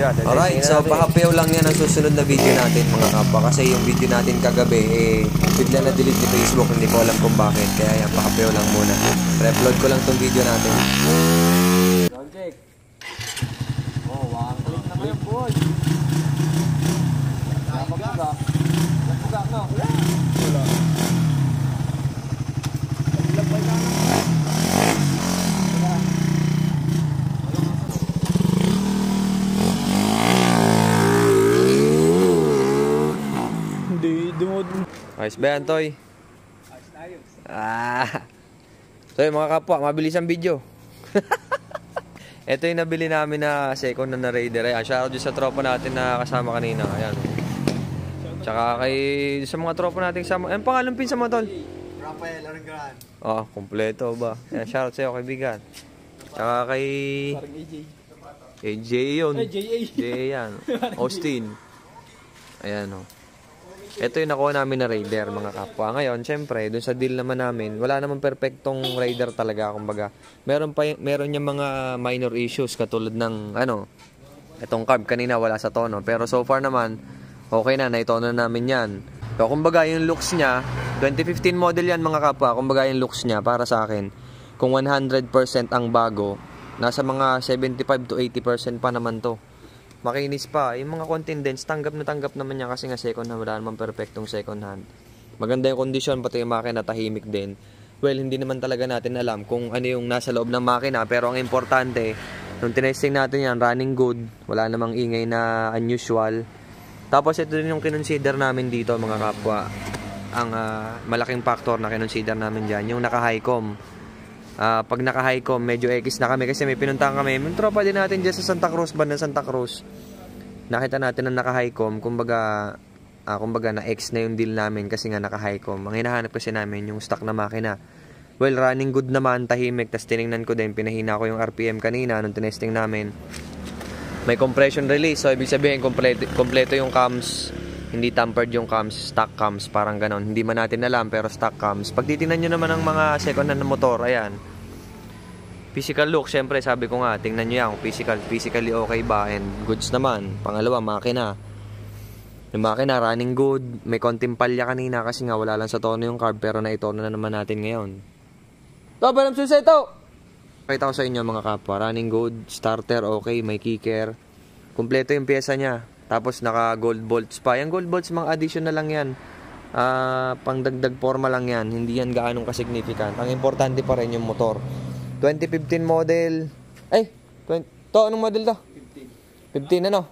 Alright, so pahapiyaw lang yan ang susunod na video natin mga kapwa. Kasi yung video natin kagabi, bigla na delete ni Facebook. Hindi ko alam kung bakit. Kaya yan, pahapiyaw lang muna. Re-upload ko lang tong video natin. Check. Oh, wang click na kayo, boy. Napagbuga. Napagbuga na. Wala. Wala. Naglabay na lang. Wala. Hindi, dumod. Ayos ba yan, Toy? Ayos. So yun, mga kapwa, mabilis ang video. Ito yung nabili namin na second na Raider. Ayan, shoutout sa tropa natin na kasama kanina. Ayan. Tsaka kay sa mga tropa natin kasama. Anong pangalan pin sa mga tol? Rafael Arangran. Oh, kompleto ba? Ayan, shoutout sa'yo kaibigan. Tsaka kay Parang AJ. AJ yun. JA. yan. Austin. Ayan o. Ito yung nakuha namin na Raider mga kapwa. Ngayon, syempre, dun sa deal naman namin, wala naman perfectong Raider talaga, kumbaga. Meron niya mga minor issues katulad ng, itong carb kanina wala sa tono. Pero so far naman, okay na, naitono namin yan. So, kumbaga, yung looks niya, 2015 model yan mga kapwa. Kumbaga, yung looks niya, para sa akin, kung 100% ang bago, nasa mga 75 to 80% pa naman to. Makinis pa. Yung mga contendents, tanggap naman niya kasi nga second hand. Wala naman perfectong second hand. Maganda yung kondisyon, pati yung makina tahimik din. Well, hindi naman talaga natin alam kung ano yung nasa loob ng makina. Pero ang importante, nung tinesting natin yan, running good. Wala namang ingay na unusual. Tapos ito din yung kinonsider namin dito mga kapwa. Ang malaking factor na kinonsider namin dyan, yung naka-highcom. Pag naka-highcom, medyo X na kami kasi may pinuntahan kami. May tropa din natin dyan sa Santa Cruz, banda Santa Cruz. Nakita natin na naka-highcom, kumbaga na X na yung deal namin kasi nga naka-highcom. Ang hinahanap kasi namin yung stock na makina. Well, running good naman, tahimik. Tapos tinignan ko din, pinahina ko yung RPM kanina nung tinesting namin. May compression release, so ibig sabihin kompleto yung cams. Hindi tampered yung cams, stock cams, parang ganon. Hindi man natin alam, pero stock cams. Pag titingnan nyo naman ang mga second hand na motor, ayan. Physical look, syempre sabi ko nga, tingnan nyo yan kung physically okay ba, and goods naman. Pangalawa, makina. Yung makina, running good. May konting palya kanina kasi nga wala lang sa tono yung carb, pero naitono na naman natin ngayon. To, balam susa ito! Pakita ko sa inyo mga kapwa, running good, starter okay, may kicker. Kompleto yung pyesa niya. Tapos naka gold bolts pa. Yung gold bolts, mga additional lang yan. Pangdagdag forma lang yan. Hindi yan gaanong ka-significant. Ang importante pa rin yung motor. 2015 model. Anong model to? 15 ano?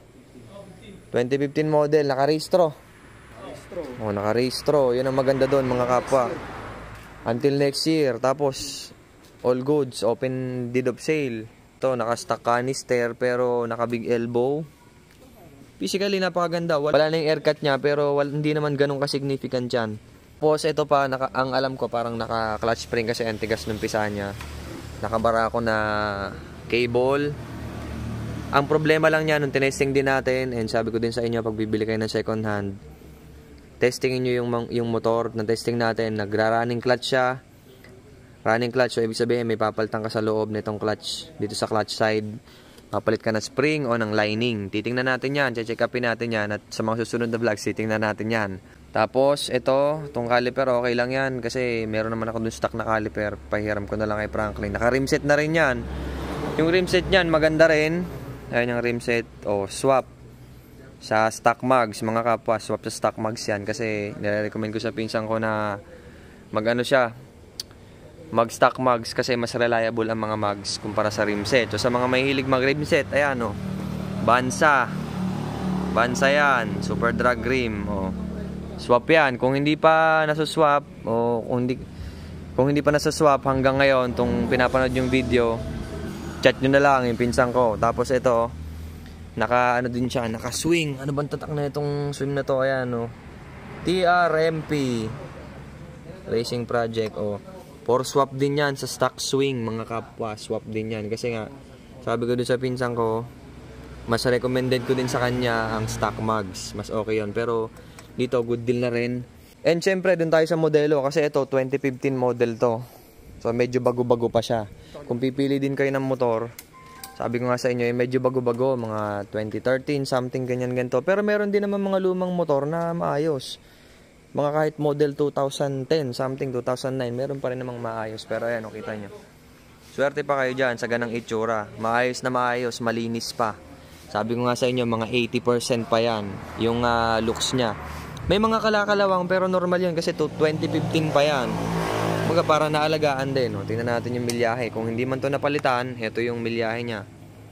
2015 model, naka-rehistro. Oh, naka-rehistro. Yan ang maganda doon mga kapwa. Until next year. Tapos all goods, open deed of sale. Ito, naka-stock canister pero naka-big elbow. Physically napakaganda. Wala na yung aircut niya pero hindi naman ganun ka-significant yan. Tapos ito pa, ang alam ko parang naka-clutch spring kasi antigas ng pisa niya. Nakabara ako na cable. Ang problema lang niya nung tinesting din natin, and sabi ko din sa inyo pag bibili kayo ng second hand, testingin nyo yung motor na testing natin. Nagra-running clutch siya. Running clutch, so ibig sabihin may papalitan ka sa loob nitong clutch. Dito sa clutch side, papalit ka ng spring o ng lining. Titingnan natin yan, check upin natin yan, at sa mga susunod na vlogs titingnan natin yan. Tapos itong caliper okay lang yan kasi meron naman ako dun stock na caliper. Pahiram ko na lang kay Franklin. Naka-rimset na rin yan. Yung rimset niyan maganda rin. Ayan yung rimset. Swap sa stock mags mga kapwa. Swap sa stock mags yan kasi nire-recommend ko sa pinsan ko na mag stock mags kasi mas reliable ang mga mags kumpara sa rimset. So sa mga mahilig mag rimset, ayan Bansa yan, super drag rim. Swap yan. Kung hindi pa nasuswap o kung hindi pa nasaswap hanggang ngayon tong pinapanood yung video, chat nyo na lang yung pinsan ko. Tapos ito, din siya, naka-swing. Ano bang tatak na itong swing na to? Ayan TRMP Racing Project. For swap din yan sa stock swing mga kapwa. Swap din yan. Kasi nga, sabi ko dun sa pinsan ko, mas recommended ko din sa kanya ang stock mags. Mas okay yun. Pero dito, good deal na rin. And syempre, dun tayo sa modelo. Kasi ito, 2015 model to. So, medyo bago-bago pa siya. Kung pipili din kayo ng motor, Sabi ko nga sa inyo, medyo bago-bago, mga 2013, something ganyan ganito. Pero meron din naman mga lumang motor na maayos. Mga kahit model 2010, something 2009, meron pa rin namang maayos. Pero ayan, kita nyo. Swerte pa kayo dyan sa ganang itsura. Maayos na maayos, malinis pa. Sabi ko nga sa inyo, mga 80% pa yan, yung looks nya. May mga kalakalawang pero normal yun kasi 2015 pa yan. Mga para naalagaan din. No? Tingnan natin yung milyahe. Kung hindi man to napalitan, ito yung milyahe niya.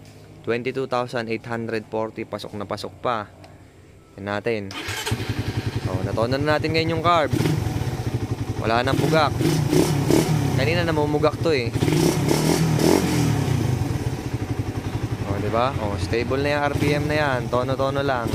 22,840. Pasok na pasok pa. Yan natin. So, natonan na natin ngayon yung carb. Wala nang bugak. Kanina namumugak to eh. O, diba? O, stable na yung RPM na yan. Tono-tono lang.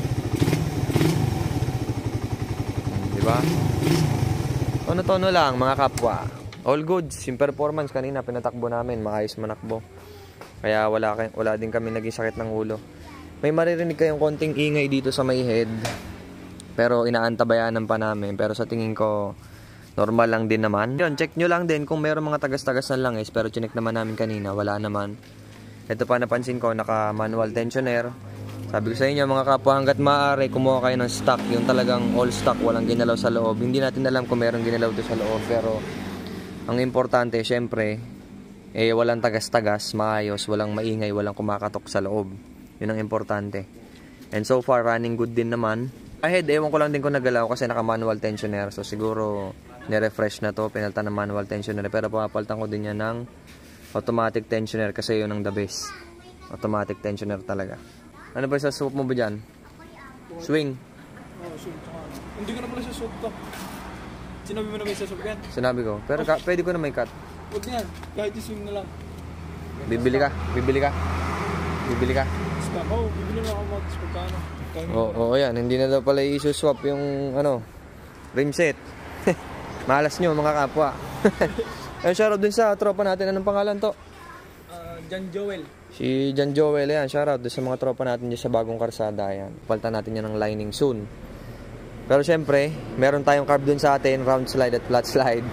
Diba? Tono-tono lang mga kapwa. All goods. Yung performance kanina pinatakbo namin. Maayos manakbo. Kaya wala din kami naging sakit ng ulo. May maririnig kayong konting ingay dito sa may head. Pero inaantabayanan pa namin. Pero sa tingin ko normal lang din naman. Yun, check nyo lang din kung meron mga tagas-tagas na langis. Pero chinek naman namin kanina. Wala naman. Ito pa napansin ko. Naka manual tensioner. Sabi ko sa inyo mga kapwa, hanggat maaari kumuha kayo ng stock, yung talagang all stock, walang ginalaw sa loob. Hindi natin alam kung meron ginalaw to sa loob, pero ang importante syempre walang tagas-tagas, maayos, walang maingay, walang kumakatok sa loob. Yun ang importante. And so far running good din naman. Ahead, ewan ko lang din kung nagalaw kasi naka manual tensioner, so siguro ni-refresh na to, pinalitan ng manual tensioner, pero papalitan ko din yan ng automatic tensioner kasi yun ang the best. Automatic tensioner talaga. Ano ba sa swap mo ba dyan? Swing? Oo, swing. Hindi ko na pala sa swap to. Sinabi mo na ba sa swap yan? Sinabi ko. Pero pwede ko na may cut. Huwag yan. Kahit i-swing na lang. Bibili ka? Bibili ka? Bibili ka? Stop. Oo, bibili na ako mag pagkano. Oo, yan. Hindi na daw pala i-swap yung rim set. Malas nyo mga kapwa. Ayun, shoutout dun sa tropa natin. Anong pangalan to? John Joel. Si John Joel, yan, shoutout doon sa mga tropa natin dyan sa bagong karsada, yan. Palitan natin yan ng lining soon. Pero syempre, meron tayong carb doon sa atin, round slide at flat slide.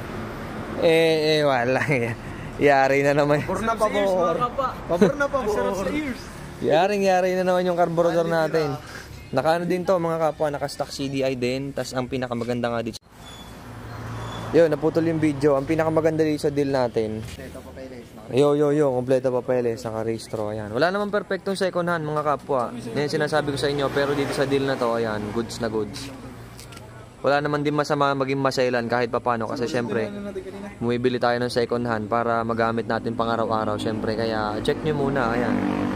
Wala yan. Yari na naman. Pabor na pabor. Pabor na pabor. Yari na naman yung carburetor natin. Naka din to mga kapwa, naka-stock CDI din. Tas ang pinakamaganda nga dito. Yun, naputol yung video. Ang pinakamaganda dito sa deal natin. Yo, kompleto papeles, naka-registro, ayan. Wala namang perfectong second hand, mga kapwa. Yan sinasabi ko sa inyo, pero dito sa deal na to, ayan, goods na goods. Wala naman din masama maging masailan kahit papano, kasi syempre, bumibili tayo ng second hand para magamit natin pang araw-araw, syempre. Kaya, check nyo muna, ayan.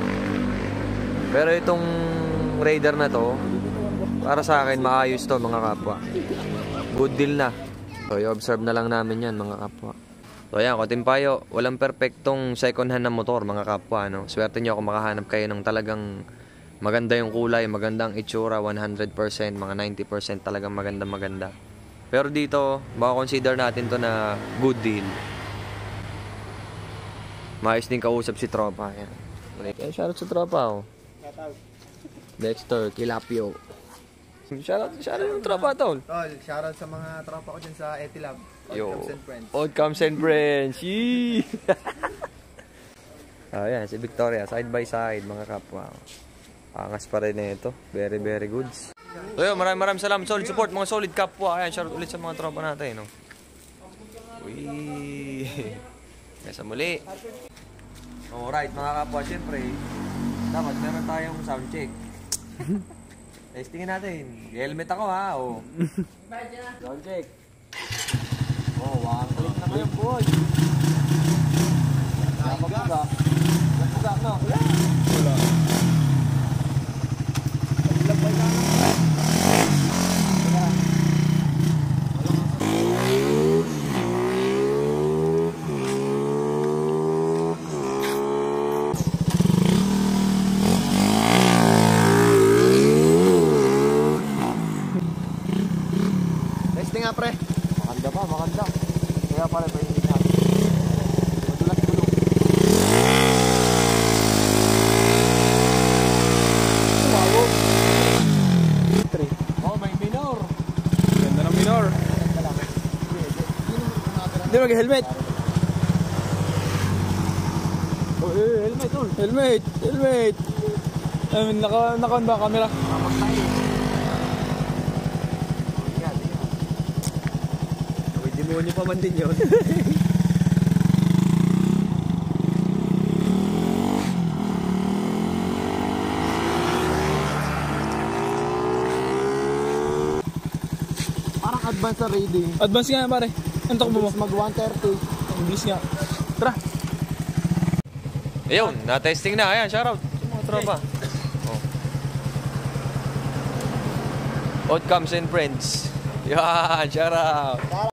Pero itong Raider na to, para sa akin, maayos to, mga kapwa. Good deal na. So, i-observe na lang namin yan, mga kapwa. So ayan, Kotimpayo, walang perfectong second hand na motor mga kapwa, no? Swerte nyo kung makahanap kayo ng talagang maganda yung kulay, magandang itsura, 100%, mga 90% talagang maganda. Pero dito, baka consider natin to na good deal. Maayos din kausap si tropa. Ayan. Shoutout sa tropa, oh. Dexter, Kilapio. Shoutout yung tropa, tol. Shoutout sa mga tropa ko dyan sa Etilab. Old Comes and Friends. Yee! Ayan, si Victoria, side by side, mga kapwa. Angas pa rin na ito. Very, very goods. So yun, maraming salamat. Solid support, mga solid kapwa. Ayan, shoutout ulit sa mga tropa natin, no? Uy! Nasa muli. Alright, mga kapwa, syempre, dapat meron tayong sound check. Testingin natin. Helmet ako, ha? O. Sound check. Oh, wang click na kayo, boy. Napapagka. Napapagka, no? Wala. Paglabay na lang. Wala. Testing nga, pre. Maganda. Kaya pala pa yung ina. Madulas tulog. Wow. 3. Oh, may minor. Ganda ng minor. Hindi mag-helmet. Oh, helmet, tol. Helmet. Naka-on ba camera? May demonyo pa man din yun. Parang advance sa rating. Advance nga pare. Ang takbo mo? Mag 130. Ang bilis nga. Tara. Ayun, na-testing na. Ayan, shoutout sa mga tropa. Oh. Outcomes and friends. Yan, shoutout.